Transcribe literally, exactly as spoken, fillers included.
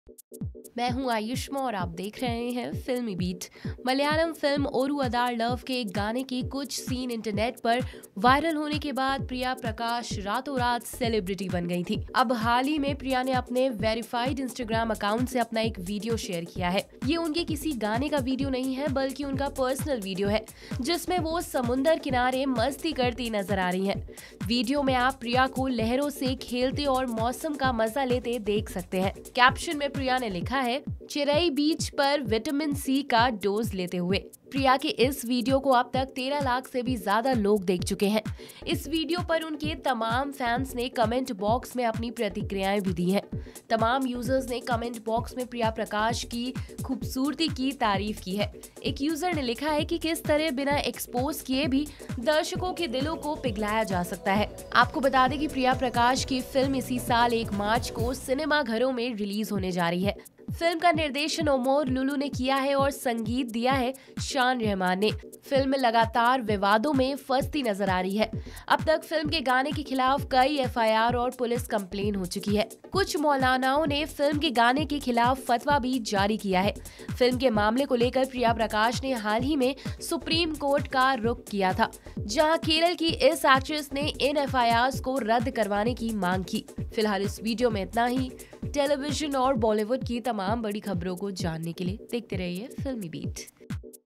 मैं हूं आयुष्मा और आप देख रहे हैं filmy beat. Malayalam film Oru Adaar love के एक गाने की कुछ सीन इंटरनेट पर वायरल होने के बाद प्रिया प्रकाश रातों रात सेलिब्रिटी बन गई थी। अब हाल ही में प्रिया ने अपने वेरीफाइड इंस्टाग्राम अकाउंट से अपना एक वीडियो शेयर किया है। ये उनके किसी गाने का वीडियो नहीं है बल्कि उनका पर्सनल वीडियो है, जिसमें वो समुंदर किनारे मस्ती करती नजर आ रही हैं। वीडियो में आप प्रिया को लहरों से खेलते और मौसम का मजा लेते देख सकते हैं। कैप्शन में प्रिया ने लिखा है, चिरई बीच पर विटामिन सी का डोज लेते हुए। प्रिया के इस वीडियो को अब तक तेरह लाख से भी ज्यादा लोग देख चुके हैं। इस वीडियो पर उनके तमाम फैंस ने कमेंट बॉक्स में अपनी प्रतिक्रियाएं भी दी हैं। तमाम यूजर्स ने कमेंट बॉक्स में प्रिया प्रकाश की खूबसूरती की तारीफ की है। एक यूजर ने लिखा है कि किस तरह बिना एक्सपोज किए भी दर्शकों के दिलों को पिघलाया जा सकता है। आपको बता दें कि प्रिया प्रकाश की फिल्म इसी साल एक मार्च को सिनेमा घरों में रिलीज होने जा रही है। फिल्म का निर्देशन ओमोर लुलू ने किया है और संगीत दिया है शान रहमान ने। फिल्म लगातार विवादों में फंसती नजर आ रही है। अब तक फिल्म के गाने के खिलाफ कई एफ आई आर और पुलिस कंप्लेन हो चुकी है। कुछ मौलानाओं ने फिल्म के गाने के खिलाफ फतवा भी जारी किया है। फिल्म के मामले को लेकर प्रिया प्रकाश ने हाल ही में सुप्रीम कोर्ट का रुख किया था, जहां केरल की इस एक्ट्रेस ने इन एफ आई आर को रद्द करवाने की मांग की। फिलहाल इस वीडियो में इतना ही। टेलीविजन और बॉलीवुड की तमाम बड़ी खबरों को जानने के लिए देखते रहिए फिल्मी बीट।